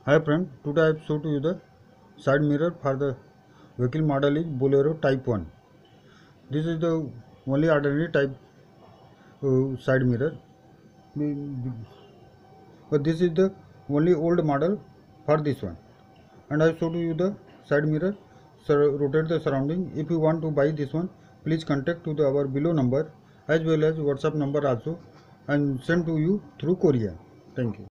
Hi friend, today I have showed you the side mirror for the vehicle model is Bolero Type 1. This is the only ordinary type side mirror, but this is the only old model for this one. And I showed you the side mirror, rotate the surrounding. If you want to buy this one, please contact to our below number as well as WhatsApp number also, and send to you through courier. Thank you.